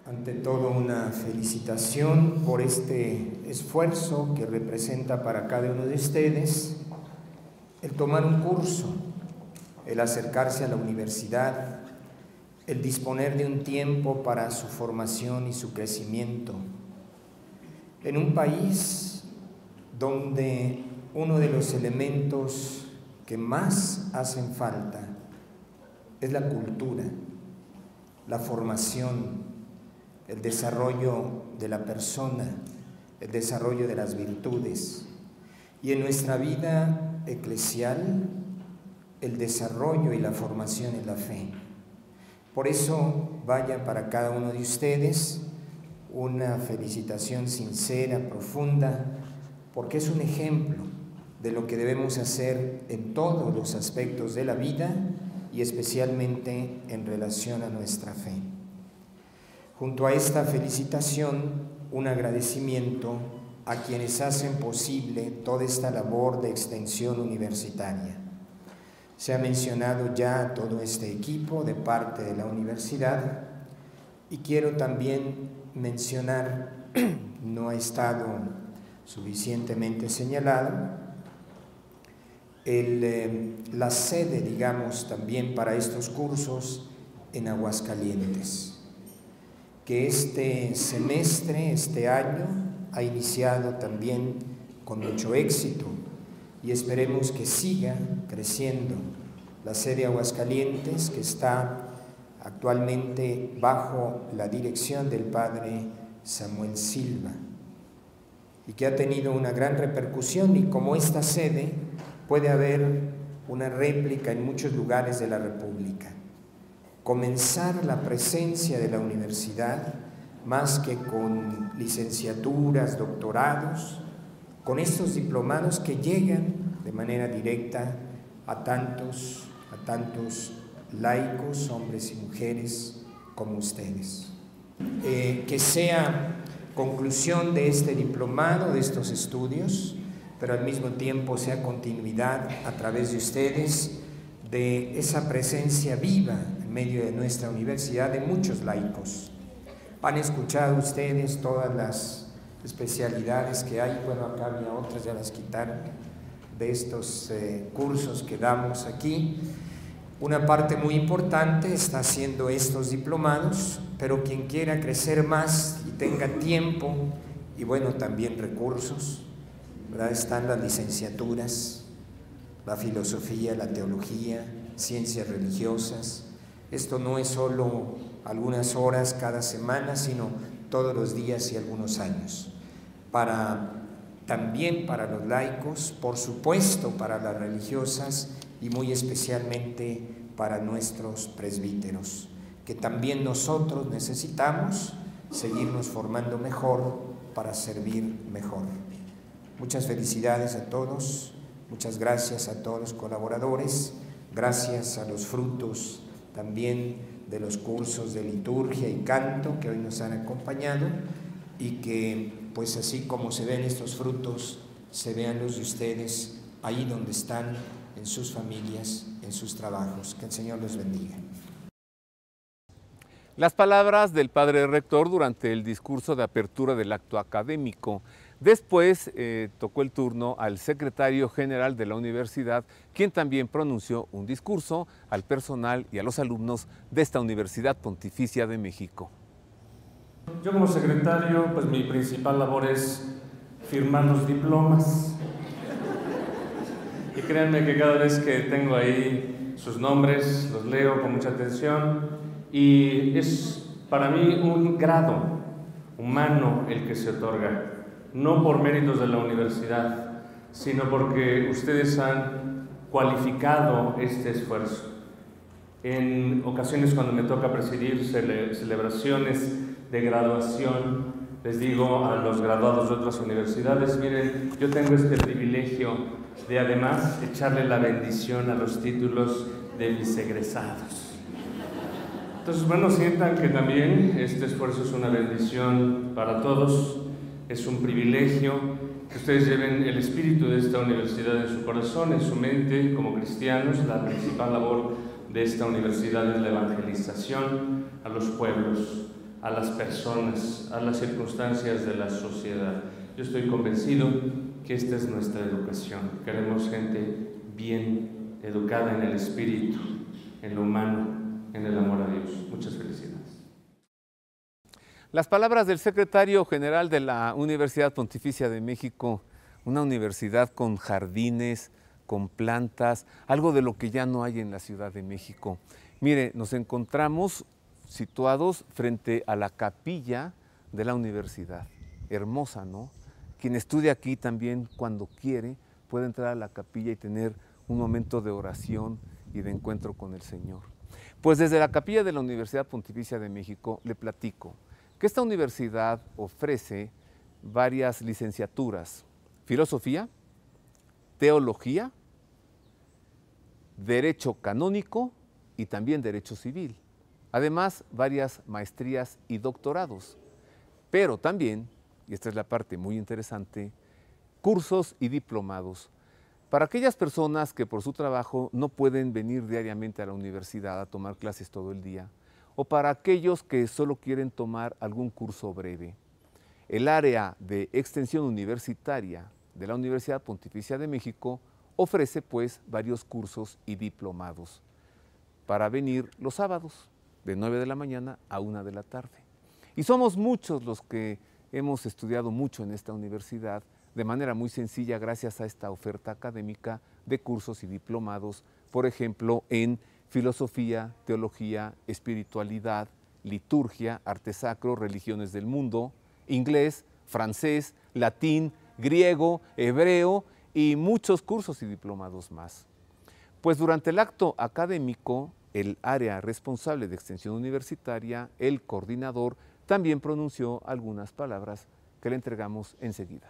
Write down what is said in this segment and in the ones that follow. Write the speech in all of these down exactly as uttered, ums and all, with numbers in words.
Ante todo, una felicitación por este esfuerzo que representa para cada uno de ustedes el tomar un curso, el acercarse a la universidad, el disponer de un tiempo para su formación y su crecimiento. En un país donde uno de los elementos que más hacen falta es la cultura, la formación, el desarrollo de la persona, el desarrollo de las virtudes, y en nuestra vida eclesial, el desarrollo y la formación en la fe. Por eso vaya para cada uno de ustedes una felicitación sincera, profunda, porque es un ejemplo de lo que debemos hacer en todos los aspectos de la vida y especialmente en relación a nuestra fe. Junto a esta felicitación, un agradecimiento a quienes hacen posible toda esta labor de extensión universitaria. Se ha mencionado ya todo este equipo de parte de la universidad y quiero también mencionar, no ha estado suficientemente señalado, el, eh, la sede, digamos, también para estos cursos en Aguascalientes, que este semestre, este año, ha iniciado también con mucho éxito y esperemos que siga creciendo. La sede Aguascalientes, que está actualmente bajo la dirección del padre Samuel Silva y que ha tenido una gran repercusión, y como esta sede puede haber una réplica en muchos lugares de la República. Comenzar la presencia de la universidad, más que con licenciaturas, doctorados, con estos diplomados que llegan de manera directa a tantos, a tantos laicos, hombres y mujeres como ustedes. Eh, que sea conclusión de este diplomado, de estos estudios, pero al mismo tiempo sea continuidad a través de ustedes de esa presencia viva en medio de nuestra universidad de muchos laicos. Han escuchado ustedes todas las especialidades que hay, bueno, acá había otras, ya las quitaron, de estos eh, cursos que damos aquí. Una parte muy importante está haciendo estos diplomados, pero quien quiera crecer más y tenga tiempo y bueno, también recursos, ¿verdad? Están las licenciaturas, la filosofía, la teología, ciencias religiosas. Esto no es solo algunas horas cada semana, sino todos los días y algunos años. Para, también para los laicos, por supuesto para las religiosas y muy especialmente para nuestros presbíteros, que también nosotros necesitamos seguirnos formando mejor para servir mejor. Muchas felicidades a todos, muchas gracias a todos los colaboradores, gracias a los frutos también de los cursos de liturgia y canto que hoy nos han acompañado, y que pues así como se ven estos frutos, se vean los de ustedes ahí donde están, en sus familias, en sus trabajos. Que el Señor los bendiga. Las palabras del padre rector durante el discurso de apertura del acto académico. Después eh, tocó el turno al secretario general de la universidad, quien también pronunció un discurso al personal y a los alumnos de esta Universidad Pontificia de México. Yo como secretario, pues mi principal labor es firmar los diplomas. Y créanme que cada vez que tengo ahí sus nombres, los leo con mucha atención, y es para mí un grado humano el que se otorga. No por méritos de la universidad, sino porque ustedes han cualificado este esfuerzo. En ocasiones cuando me toca presidir cele celebraciones de graduación, les digo a los graduados de otras universidades, miren, yo tengo este privilegio de además echarle la bendición a los títulos de mis egresados. Entonces, bueno, sientan que también este esfuerzo es una bendición para todos. Es un privilegio que ustedes lleven el espíritu de esta universidad en su corazón, en su mente, como cristianos. La principal labor de esta universidad es la evangelización a los pueblos. a las personas, a las circunstancias de la sociedad. Yo estoy convencido que esta es nuestra educación. Queremos gente bien educada en el espíritu, en lo humano, en el amor a Dios. Muchas felicidades. Las palabras del secretario general de la Universidad Pontificia de México, una universidad con jardines, con plantas, algo de lo que ya no hay en la Ciudad de México. Mire, nos encontramos situados frente a la capilla de la universidad. Hermosa, ¿no? Quien estudia aquí también, cuando quiere, puede entrar a la capilla y tener un momento de oración y de encuentro con el Señor. Pues desde la capilla de la Universidad Pontificia de México le platico que esta universidad ofrece varias licenciaturas: filosofía, teología, derecho canónico y también derecho civil. Además, varias maestrías y doctorados. Pero también, y esta es la parte muy interesante, cursos y diplomados para aquellas personas que por su trabajo no pueden venir diariamente a la universidad a tomar clases todo el día, o para aquellos que solo quieren tomar algún curso breve. El área de extensión universitaria de la Universidad Pontificia de México ofrece pues varios cursos y diplomados para venir los sábados de nueve de la mañana a una de la tarde. Y somos muchos los que hemos estudiado mucho en esta universidad de manera muy sencilla gracias a esta oferta académica de cursos y diplomados, por ejemplo, en filosofía, teología, espiritualidad, liturgia, arte sacro, religiones del mundo, inglés, francés, latín, griego, hebreo y muchos cursos y diplomados más. Pues durante el acto académico, el área responsable de extensión universitaria, el coordinador, también pronunció algunas palabras que le entregamos enseguida.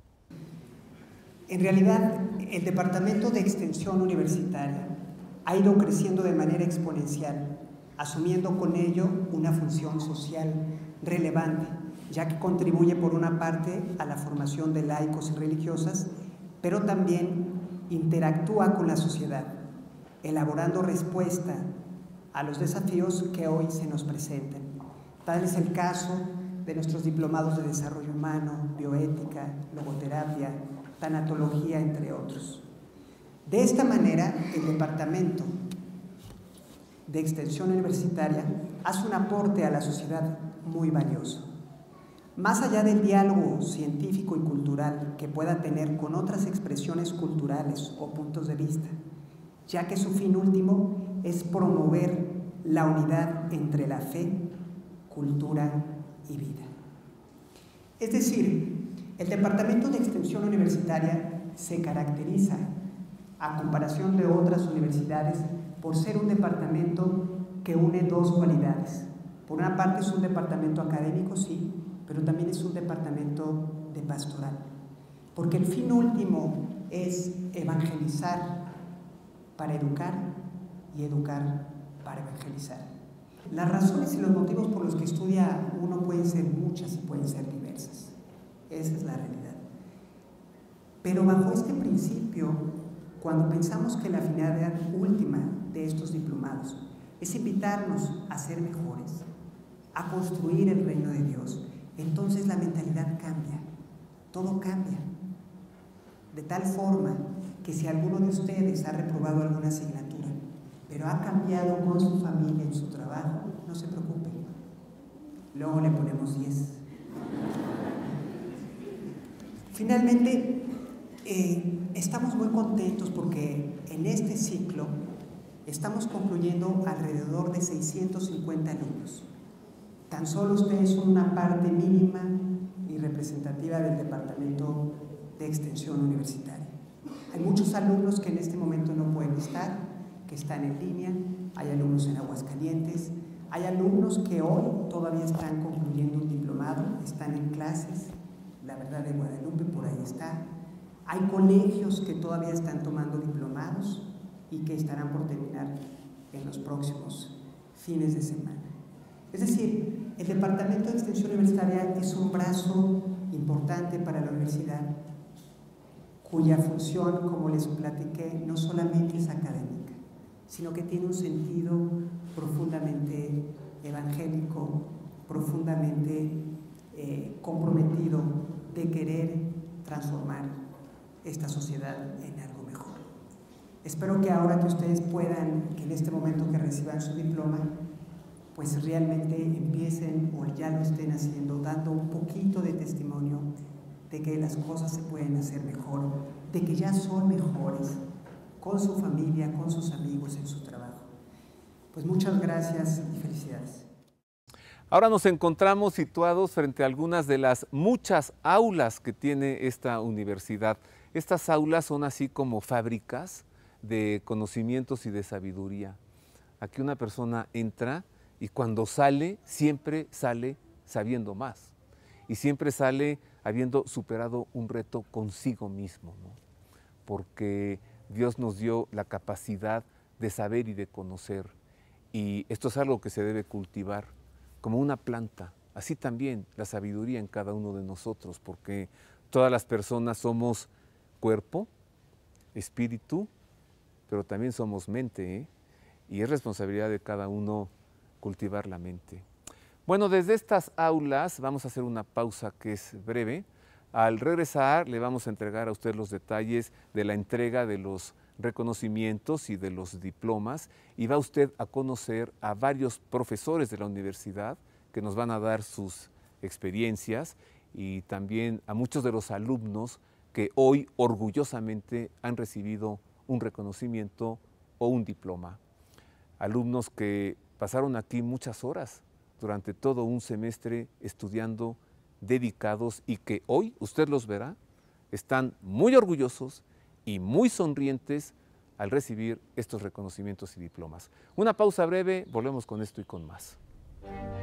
En realidad, el Departamento de Extensión Universitaria ha ido creciendo de manera exponencial, asumiendo con ello una función social relevante, ya que contribuye por una parte a la formación de laicos y religiosas, pero también interactúa con la sociedad, elaborando respuesta a los desafíos que hoy se nos presentan. Tal es el caso de nuestros diplomados de desarrollo humano, bioética, logoterapia, tanatología, entre otros. De esta manera, el Departamento de Extensión Universitaria hace un aporte a la sociedad muy valioso. Más allá del diálogo científico y cultural que pueda tener con otras expresiones culturales o puntos de vista, ya que su fin último es promover la unidad entre la fe, cultura y vida. Es decir, el Departamento de Extensión Universitaria se caracteriza, a comparación de otras universidades, por ser un departamento que une dos cualidades. Por una parte es un departamento académico, sí, pero también es un departamento de pastoral, porque el fin último es evangelizar para educar y educar para evangelizar. Las razones y los motivos por los que estudia uno pueden ser muchas y pueden ser diversas. Esa es la realidad. Pero bajo este principio, cuando pensamos que la finalidad última de estos diplomados es invitarnos a ser mejores, a construir el reino de Dios, entonces la mentalidad cambia, todo cambia. De tal forma que si alguno de ustedes ha reprobado alguna asignatura, pero ha cambiado con su familia en su trabajo, no se preocupe. Luego le ponemos diez. Finalmente, eh, estamos muy contentos porque en este ciclo estamos concluyendo alrededor de seiscientos cincuenta alumnos. Tan solo ustedes son una parte mínima y representativa del Departamento de Extensión Universitaria. Hay muchos alumnos que en este momento no pueden estar, que están en línea, hay alumnos en Aguascalientes, hay alumnos que hoy todavía están concluyendo un diplomado, están en clases, La Verdad de Guadalupe, por ahí está. Hay colegios que todavía están tomando diplomados y que estarán por terminar en los próximos fines de semana. Es decir, el Departamento de Extensión Universitaria es un brazo importante para la universidad, cuya función, como les platiqué, no solamente es académica, sino que tiene un sentido profundamente evangélico profundamente eh, comprometido de querer transformar esta sociedad en algo mejor. Espero que ahora que ustedes puedan, que en este momento que reciban su diploma, pues realmente empiecen o ya lo estén haciendo, dando un poquito de testimonio de que las cosas se pueden hacer mejor, de que ya son mejores con su familia, con sus amigos, en su trabajo. Pues muchas gracias y felicidades. Ahora nos encontramos situados frente a algunas de las muchas aulas que tiene esta universidad. Estas aulas son así como fábricas de conocimientos y de sabiduría. Aquí una persona entra y cuando sale, siempre sale sabiendo más. Y siempre sale habiendo superado un reto consigo mismo, ¿no? Porque Dios nos dio la capacidad de saber y de conocer. Y esto es algo que se debe cultivar como una planta. Así también la sabiduría en cada uno de nosotros, porque todas las personas somos cuerpo, espíritu, pero también somos mente, ¿eh? Y es responsabilidad de cada uno cultivar la mente. Bueno, desde estas aulas vamos a hacer una pausa que es breve. Al regresar le vamos a entregar a usted los detalles de la entrega de los reconocimientos y de los diplomas y va usted a conocer a varios profesores de la universidad que nos van a dar sus experiencias y también a muchos de los alumnos que hoy orgullosamente han recibido un reconocimiento o un diploma. Alumnos que pasaron aquí muchas horas durante todo un semestre estudiando, dedicados y que hoy, usted los verá, están muy orgullosos y muy sonrientes al recibir estos reconocimientos y diplomas. Una pausa breve, volvemos con esto y con más.